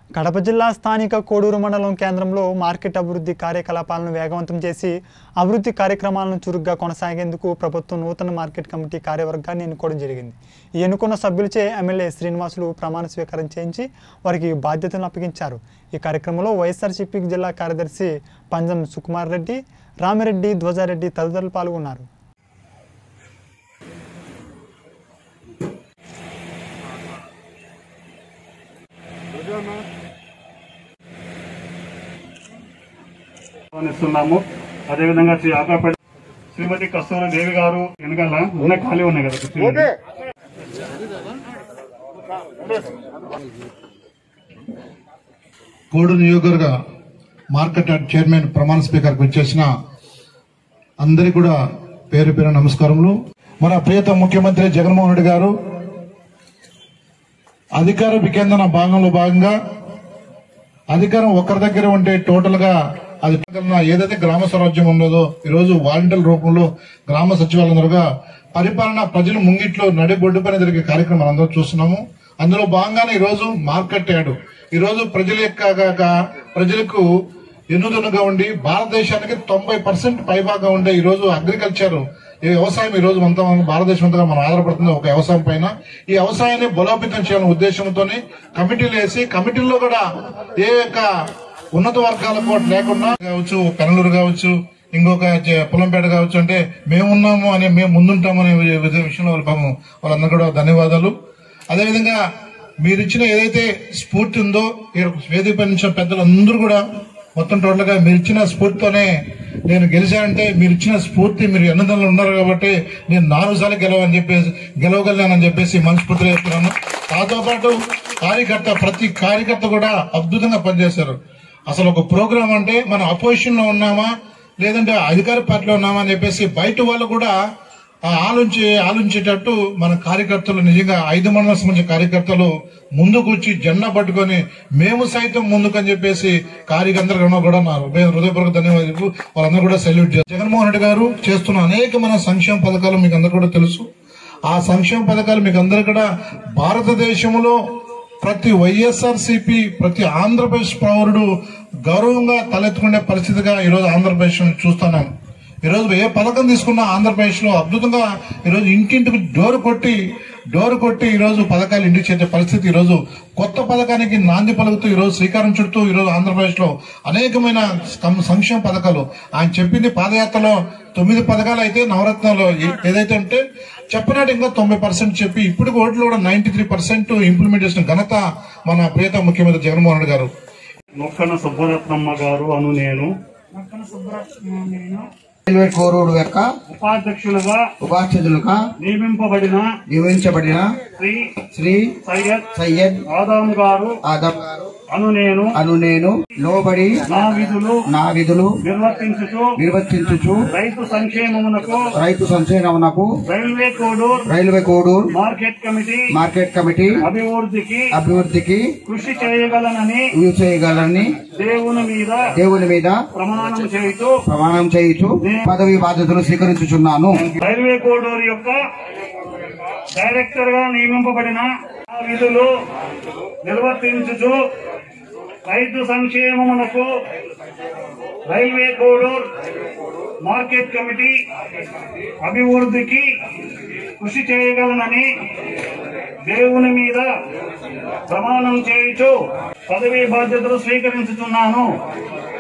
కడప జిల్లా స్థానిక కోడూరు మండలం కేంద్రంలో మార్కెట్ అభివృద్ధి కార్యకలాపాలను వేగవంతం చేసి అభివృద్ధి కార్యక్రమాలను చురుగ్గా కొనసాగేందుకు ప్రభుత్వం నూతన మార్కెట్ కమిటీ కార్యవర్గాన్ని ఎన్నుకోవడం జరిగింది. ఈ ఎన్నుకున్న సభ్యులచే ఎమ్మెల్యే శ్రీనివాసులు ప్రమాణ స్వీకారం చేయించి వారికి బాధ్యతలను అప్పగించారు. ఈ కార్యక్రమంలో వైఎస్ఆర్సీపీ జిల్లా కార్యదర్శి పంజం సుకుమార్ రెడ్డి, రామిరెడ్డి, ధ్వజారెడ్డి తదితరులు పాల్గొన్నారు. అదేవిధంగా శ్రీ ఆకాపల్లి శ్రీమతి కస్తూరి దేవి గారు వెనకాల ఉన్న ఖాళీ ఉన్నాయి కదా. కోడూరు నియోజకవర్గ మార్కెట్ యార్డ్ చైర్మన్ ప్రమాణ స్పీకర్కి వచ్చేసిన అందరికీ కూడా పేరు పేరు నమస్కారములు. మన ప్రియత ముఖ్యమంత్రి జగన్మోహన్ రెడ్డి గారు అధికార వికేంద్రణ భాగంగా అధికారం ఒకరి దగ్గర ఉంటే టోటల్ గా అది ఏదైతే గ్రామ స్వరాజ్యం ఉన్నదో ఈరోజు వాలంటీర్ల రూపంలో గ్రామ సచివాలయంగా పరిపాలన ప్రజలు ముంగిట్లో నడిబొడ్డు పైన జరిగే కార్యక్రమం అందరూ చూస్తున్నాము. అందులో భాగంగానే ఈరోజు మార్కెట్ యార్డ్ ఈరోజు ప్రజలకు ఎన్నుదన్నుగా ఉండి భారతదేశానికి 90% పైభాగం ఉండే ఈరోజు అగ్రికల్చర్ ఈ వ్యవసాయం ఈ రోజు మొత్తం భారతదేశం అంతగా మనం ఆధారపడుతుంది ఒక వ్యవసాయం పైన. ఈ వ్యవసాయాన్ని బలోపేతం చేయాలనే ఉద్దేశంతోనే కమిటీలు వేసి కమిటీల్లో కూడా ఏ యొక్క ఉన్నత వర్గాలకు లేకుండా కావచ్చు, కర్నూలు కావచ్చు, ఇంకొక పొలంపేట కావచ్చు, అంటే మేమున్నాము అని మేము ముందుంటాము అనే విషయంలో వాళ్ళందరూ కూడా ధన్యవాదాలు. అదేవిధంగా మీరిచ్చిన ఏదైతే స్ఫూర్తి ఉందో వేదిక పై నుంచి పెద్దలందరూ కూడా మొత్తం టోటల్ గా మీరు ఇచ్చిన స్ఫూర్తితోనే నేను గెలిచానంటే మీరు ఇచ్చిన స్ఫూర్తి మీరు ఎన్నదలు ఉన్నారు కాబట్టి నేను 4 సార్లు గెలవగలిగానని చెప్పేసి మనస్ఫూర్తిగా చెప్తున్నాను. దాంతో పాటు ప్రతి కార్యకర్త కూడా అద్భుతంగా పనిచేశారు. అసలు ఒక ప్రోగ్రామ్ అంటే మనం అపోజిషన్ లో ఉన్నామా లేదంటే అధికార పార్టీలో ఉన్నామా అని చెప్పేసి బయట వాళ్ళు కూడా ఆలోచించేటట్టు మన కార్యకర్తలు నిజంగా 5 మండల సంబంధించిన కార్యకర్తలు ముందుకు వచ్చి జెండా పట్టుకొని మేము సైతం ముందుకని చెప్పేసి కార్యకర్తలు కూడా నా హృదయపూర్వక ధన్యవాదాలు. వాళ్ళందరూ కూడా సెల్యూట్ చేస్తారు. జగన్మోహన్ రెడ్డి గారు చేస్తున్న అనేకమైన సంక్షేమ పథకాలు మీకు అందరూ కూడా తెలుసు. ఆ సంక్షేమ పథకాలు మీకు అందరూ కూడా భారతదేశంలో ప్రతి వైఎస్ఆర్సీపీ ప్రతి ఆంధ్రప్రదేశ్ పౌరుడు గౌరవంగా తలెత్తుకునే పరిస్థితిగా ఈరోజు ఆంధ్రప్రదేశ్ చూస్తున్నాం. ఈరోజు ఏ పథకం తీసుకున్నా ఆంధ్రప్రదేశ్ లో అద్భుతంగా ఈరోజు ఇంటింటికి డోర్ కొట్టి ఈరోజు పథకాలు ఇంటికి చేసే పరిస్థితి. ఈరోజు కొత్త పథకానికి నాంది పలుకుతూ ఈరోజు శ్రీకారం చుడుతూ ఈరోజు ఆంధ్రప్రదేశ్ లో అనేకమైన సంక్షేమ పథకాలు ఆయన చెప్పింది పాదయాత్రలో 9 పథకాలు అయితే నవరత్నాలు ఏదైతే ఉంటే చెప్పినట్టు ఇంకా 90% చెప్పి ఇప్పుడు ఓట్లు కూడా 93% ఇంప్లిమెంటేషన్ ఘనత మన ప్రియత ముఖ్యమంత్రి జగన్మోహన్ రెడ్డి గారు. నొక్కన సుబ్బరత్నమ్మ గారు అను నేను కోరూరు యొక్క ఉపాధ్యక్షులుగా నియమించబడిన శ్రీ సయ్యద్ ఆదం గారు అను నేను లోబడి నా విధులు నిర్వర్తించుచు రైతు సంక్షేమమునకు రైల్వే కోడూరు మార్కెట్ కమిటీ అభివృద్ధికి కృషి చేయగలనని దేవుని మీద ప్రమాణం చేయుచు పదవి బాధ్యతలు స్వీకరించుచున్నాను. రైల్వే కోడూరు యొక్క డైరెక్టర్ గా నియమింపబడిన విధులు నిర్వర్తించుచు రైతు సంక్షేమమునకు రైల్వే కోడూరు మార్కెట్ కమిటీ అభివృద్ధికి కృషి చేయగలనని దేవుని మీద ప్రమాణం చేయుచు పదవీ బాధ్యతలు స్వీకరించుతున్నాను.